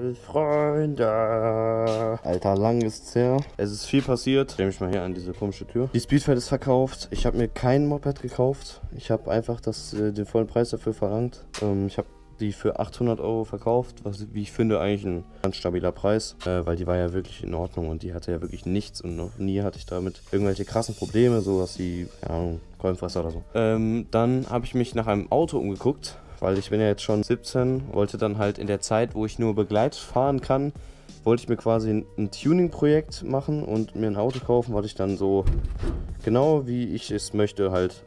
Freunde. Alter, lang ist's her. Es ist viel passiert. Dreh mich mal hier an diese komische Tür. Die Speedfight ist verkauft. Ich habe mir kein Moped gekauft. Ich habe einfach den vollen Preis dafür verlangt. Ich habe die für 800 € verkauft, was, wie ich finde, eigentlich ein ganz stabiler Preis, weil die war ja wirklich in Ordnung und die hatte ja wirklich nichts und noch nie hatte ich damit irgendwelche krassen Probleme, so dass sie, keine Ahnung, Kolbenfresser oder so. Dann habe ich mich nach einem Auto umgeguckt, weil ich bin ja jetzt schon 17, wollte dann halt in der Zeit, wo ich nur begleitet fahren kann, wollte ich mir quasi ein Tuning-Projekt machen und mir ein Auto kaufen, was ich dann so genau wie ich es möchte halt,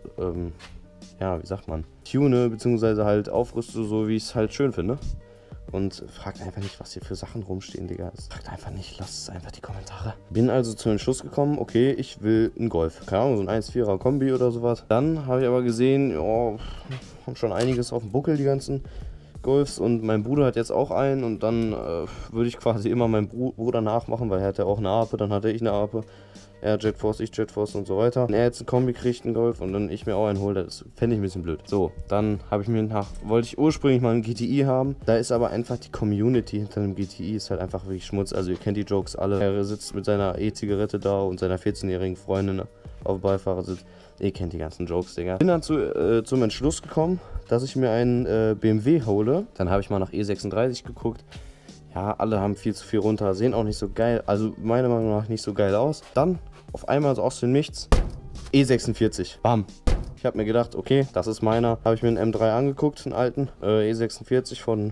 ja, wie sagt man, tune, beziehungsweise halt aufrüste, so wie ich es halt schön finde. Und fragt einfach nicht, was hier für Sachen rumstehen, Digga. Fragt einfach nicht, lasst es einfach die Kommentare. Bin also zum Entschluss gekommen, okay, ich will einen Golf. Keine Ahnung, so ein 1,4er Kombi oder sowas. Dann habe ich aber gesehen, ja, haben schon einiges auf dem Buckel, die ganzen Golfs. Und mein Bruder hat jetzt auch einen und dann würde ich quasi immer meinen Bruder nachmachen, weil er hat ja auch eine Ape, dann hatte ich eine Ape. Er Jetforce, ich Jetforce und so weiter. Wenn er jetzt einen Kombi kriegt, einen Golf und dann ich mir auch einen hole, das fände ich ein bisschen blöd. So, dann habe ich mir wollte ich ursprünglich mal einen GTI haben. Da ist aber einfach die Community hinter einem GTI ist halt einfach wirklich Schmutz. Also ihr kennt die Jokes alle. Er sitzt mit seiner E-Zigarette da und seiner 14-jährigen Freundin auf dem Beifahrersitz. Ihr kennt die ganzen Jokes, Digga. Bin dann zum Entschluss gekommen, dass ich mir einen BMW hole. Dann habe ich mal nach E36 geguckt. Ja, alle haben viel zu viel runter, sehen auch nicht so geil, also meiner Meinung nach nicht so geil aus. Dann auf einmal so aus dem Nichts, E46, bam. Ich habe mir gedacht, okay, das ist meiner. Habe ich mir einen M3 angeguckt, einen alten, E46 von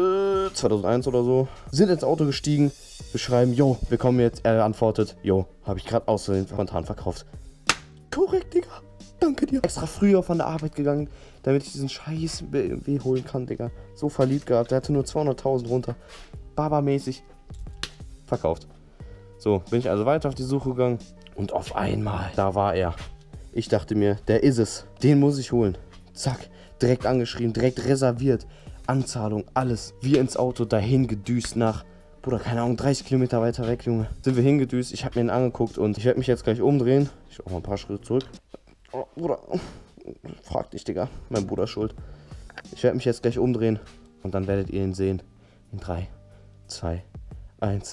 2001 oder so. Sind ins Auto gestiegen, wir schreiben, jo, wir kommen jetzt. Er antwortet, jo, habe ich gerade aus Versehen spontan verkauft. Korrekt, Digga, danke dir. Extra früher von der Arbeit gegangen, damit ich diesen scheiß BMW holen kann, Digga. So verliebt gehabt, der hatte nur 200.000 runter. Baba-mäßig verkauft. So, bin ich also weiter auf die Suche gegangen und auf einmal, da war er. Ich dachte mir, der ist es. Den muss ich holen. Zack, direkt angeschrieben, direkt reserviert. Anzahlung, alles. Wir ins Auto, dahin gedüst nach, Bruder, keine Ahnung, 30 Kilometer weiter weg, Junge. Sind wir hingedüst, ich habe mir ihn angeguckt und ich werde mich jetzt gleich umdrehen. Ich auch mal ein paar Schritte zurück. Oh, Bruder, frag dich, Digga, mein Bruder ist schuld. Ich werde mich jetzt gleich umdrehen und dann werdet ihr ihn sehen. In 3, 2, 1.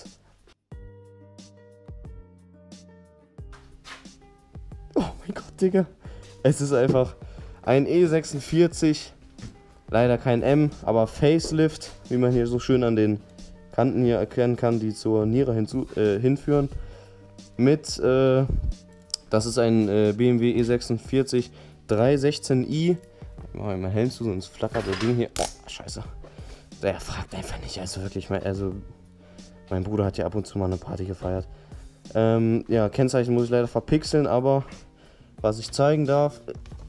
Oh mein Gott, Digga. Es ist einfach ein E46. Leider kein M, aber Facelift, wie man hier so schön an den Kanten hier erkennen kann, die zur Niere hinführen. Mit, das ist ein BMW E46 316i. Ich mache mal Helm zu, sonst flackert das Ding hier. Oh, scheiße. Der fragt einfach nicht, also wirklich, mein Bruder hat ja ab und zu mal eine Party gefeiert. Ja, Kennzeichen muss ich leider verpixeln, aber was ich zeigen darf,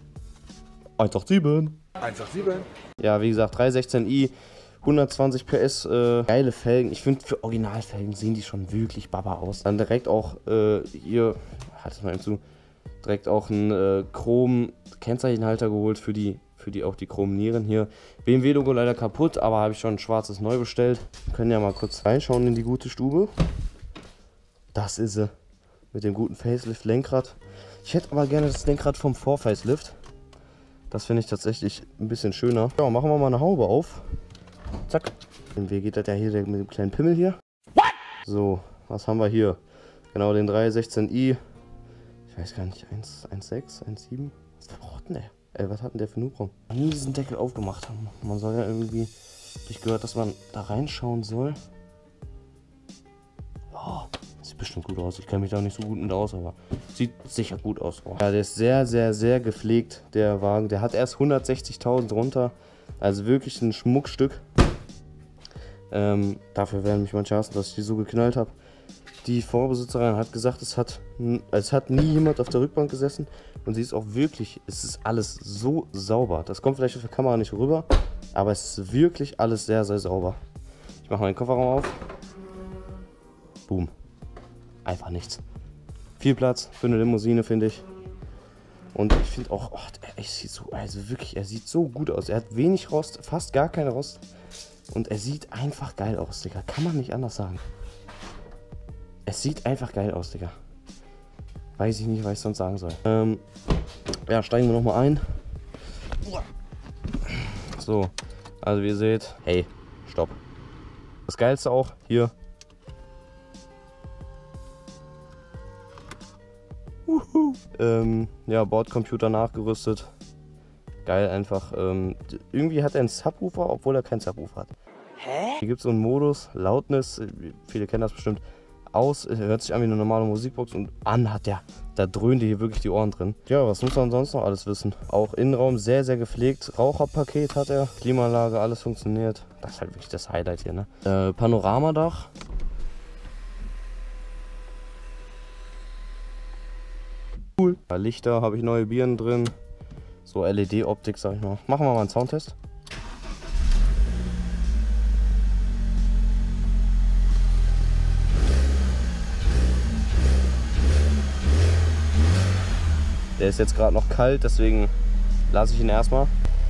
187. 187. Ja, wie gesagt, 316i, 120 PS, geile Felgen. Ich finde, für Originalfelgen sehen die schon wirklich Baba aus. Dann direkt auch, hier, halt es mal eben zu, direkt auch einen Chrom-Kennzeichenhalter geholt für die Chrom-Nieren hier. BMW-Logo leider kaputt, aber habe ich schon ein schwarzes neu bestellt. Wir können ja mal kurz reinschauen in die gute Stube. Das ist sie. Mit dem guten Facelift-Lenkrad. Ich hätte aber gerne das Lenkrad vom Vor-Facelift. Das finde ich tatsächlich ein bisschen schöner. Ja, machen wir mal eine Haube auf. Zack. BMW geht das ja hier mit dem kleinen Pimmel hier. So, was haben wir hier? Genau, den 316i. Ich weiß gar nicht, 1,6, 1,7. Was braucht denn der? Was hat denn der für einen Hubraum? Nie diesen Deckel aufgemacht haben. Man soll ja irgendwie, hab ich gehört, dass man da reinschauen soll. Oh, sieht bestimmt gut aus. Ich kenne mich da nicht so gut mit aus, aber sieht sicher gut aus. Oh. Ja, der ist sehr, sehr, sehr gepflegt, der Wagen. Der hat erst 160.000 runter. Also wirklich ein Schmuckstück. Dafür werden mich manche hassen, dass ich die so geknallt habe. Die Vorbesitzerin hat gesagt, es hat nie jemand auf der Rückbank gesessen. Und sie ist auch wirklich, es ist alles so sauber. Das kommt vielleicht auf der Kamera nicht rüber, aber es ist wirklich alles sehr, sehr sauber. Ich mache meinen Kofferraum auf. Boom. Einfach nichts. Viel Platz für eine Limousine, finde ich. Und ich finde auch, oh, er sieht so gut aus. Er hat wenig Rost, fast gar keinen Rost. Und er sieht einfach geil aus, Digga. Kann man nicht anders sagen. Es sieht einfach geil aus, Digga. Weiß ich nicht, was ich sonst sagen soll. Ja, steigen wir nochmal ein. So, also wie ihr seht, hey, stopp. Das Geilste auch hier. Ja, Bordcomputer nachgerüstet. Geil einfach. Irgendwie hat er einen Subwoofer, obwohl er keinen Subwoofer hat. Hä? Hier gibt es so einen Modus, Lautness, viele kennen das bestimmt. Aus, hört sich an wie eine normale Musikbox und an hat der, da dröhnen dir hier wirklich die Ohren drin. Ja, was muss man sonst noch alles wissen? Auch Innenraum sehr, sehr gepflegt. Raucherpaket hat er, Klimaanlage, alles funktioniert. Das ist halt wirklich das Highlight hier, ne? Panoramadach. Cool. Lichter habe ich neue Birnen drin. So LED-Optik, sag ich mal. Machen wir mal einen Soundtest. Der ist jetzt gerade noch kalt, deswegen lasse ich ihn erstmal.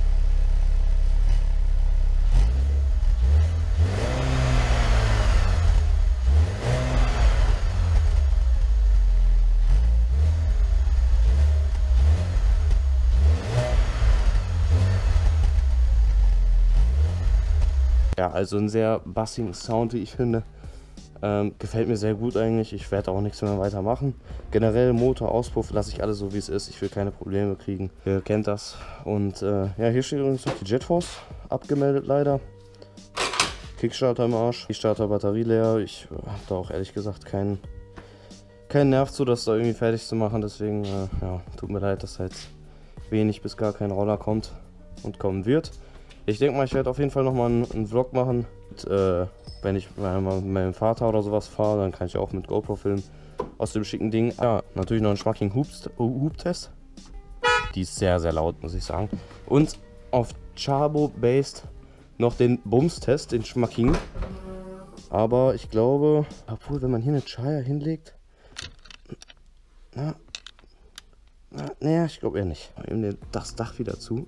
Ja, also ein sehr bassigen Sound, wie ich finde. Gefällt mir sehr gut eigentlich. Ich werde auch nichts mehr weitermachen. Generell Motor, Auspuff lasse ich alles so wie es ist. Ich will keine Probleme kriegen. Ihr kennt das. Und ja, hier steht übrigens noch die JetForce. Abgemeldet leider. Kickstarter im Arsch. Die Starter Batterie leer. Ich habe da auch ehrlich gesagt keinen Nerv zu, das da irgendwie fertig zu machen. Deswegen ja, tut mir leid, dass da jetzt wenig bis gar kein Roller kommt und kommen wird. Ich denke mal, ich werde auf jeden Fall nochmal einen Vlog machen. Und, wenn ich mal mit meinem Vater oder sowas fahre, dann kann ich auch mit GoPro filmen aus dem schicken Ding. Ja, natürlich noch einen schmackigen Hub-Test. Die ist sehr, sehr laut, muss ich sagen. Und auf Charbo-based noch den Bums-Test, den schmackigen. Aber ich glaube, obwohl, wenn man hier eine Chaya hinlegt, naja, ich glaube eher nicht. Eben das Dach wieder zu.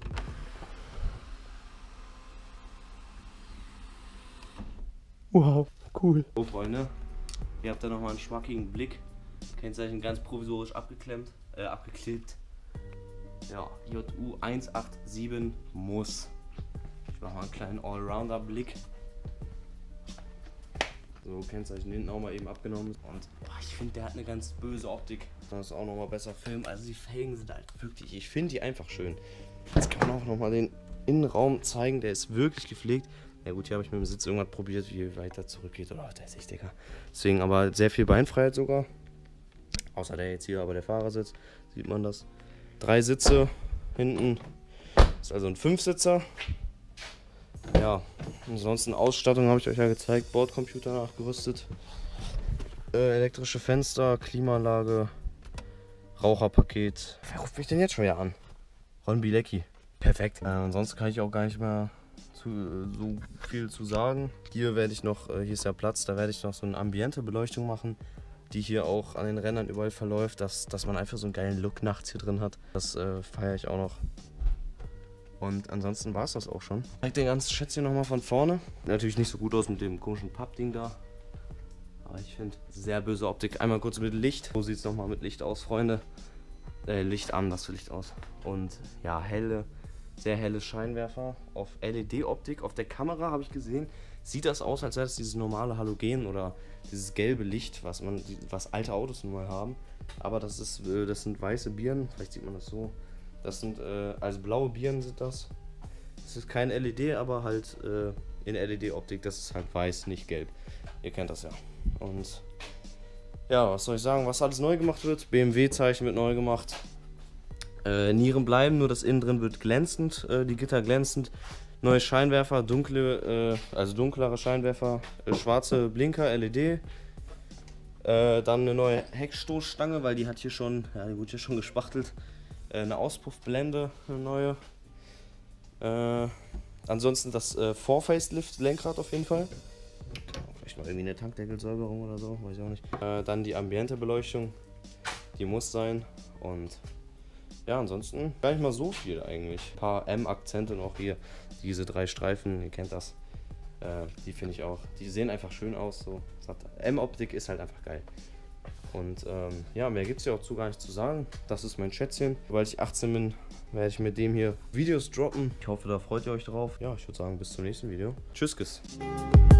Wow, cool. So Freunde, ihr habt da nochmal einen schmackigen Blick. Kennzeichen ganz provisorisch abgeklebt. Ja, JU 187 muss. Ich mache mal einen kleinen Allrounder-Blick. So, Kennzeichen hinten auch mal eben abgenommen. Und boah, ich finde, der hat eine ganz böse Optik. Das ist auch nochmal besser filmen. Also die Felgen sind halt wirklich, ich finde die einfach schön. Jetzt kann man auch nochmal den Innenraum zeigen, der ist wirklich gepflegt. Ja gut, hier habe ich mit dem Sitz irgendwas probiert, wie weiter zurückgeht. Oder der ist echt dicker. Deswegen aber sehr viel Beinfreiheit sogar. Außer der jetzt hier, aber der Fahrersitz, sieht man das. 3 Sitze hinten. Ist also ein 5-Sitzer. Ja, ansonsten Ausstattung habe ich euch ja gezeigt. Bordcomputer nachgerüstet. Elektrische Fenster, Klimaanlage, Raucherpaket. Wer ruft mich denn jetzt schon wieder an? Ron Bilecki. Perfekt. Ansonsten kann ich auch gar nicht mehr so viel zu sagen. Hier werde ich noch, hier ist ja Platz, da werde ich noch so eine Ambiente-Beleuchtung machen, die hier auch an den Rändern überall verläuft, dass man einfach so einen geilen Look nachts hier drin hat. Das feiere ich auch noch. Und ansonsten war es das auch schon. Ich zeige den ganzen Schätzchen nochmal von vorne. Natürlich nicht so gut aus mit dem komischen Pappding da. Aber ich finde, sehr böse Optik. Einmal kurz mit Licht. So sieht es nochmal mit Licht aus, Freunde. Licht an, das für Licht aus. Und ja, sehr helle Scheinwerfer auf LED-Optik. Auf der Kamera habe ich gesehen, sieht das aus, als wäre das dieses normale Halogen oder dieses gelbe Licht, was alte Autos nun mal haben. Aber das sind weiße Birnen, vielleicht sieht man das so. Das sind, also blaue Birnen sind das. Das ist kein LED, aber halt in LED-Optik, das ist halt weiß, nicht gelb. Ihr kennt das ja. Und ja, was soll ich sagen, was alles neu gemacht wird? BMW-Zeichen wird neu gemacht. Nieren bleiben, nur das innen drin wird glänzend, die Gitter glänzend. Neue Scheinwerfer, also dunklere Scheinwerfer, schwarze Blinker, LED. Dann eine neue Heckstoßstange, weil die hat hier schon, ja, die wurde hier schon gespachtelt. Eine Auspuffblende, eine neue. Ansonsten das Vor-Facelift-Lenkrad auf jeden Fall. Vielleicht noch irgendwie eine Tankdeckelsäuberung oder so, weiß ich auch nicht. Dann die Ambiente-Beleuchtung, die muss sein. Und ja, ansonsten gar nicht mal so viel eigentlich. Ein paar M-Akzente noch hier. Diese 3 Streifen, ihr kennt das. Die finde ich auch. Die sehen einfach schön aus. So. M-Optik ist halt einfach geil. Und ja, mehr gibt es ja auch gar nicht zu sagen. Das ist mein Schätzchen. Sobald ich 18 bin, werde ich mit dem hier Videos droppen. Ich hoffe, da freut ihr euch drauf. Ja, ich würde sagen, bis zum nächsten Video. Tschüss.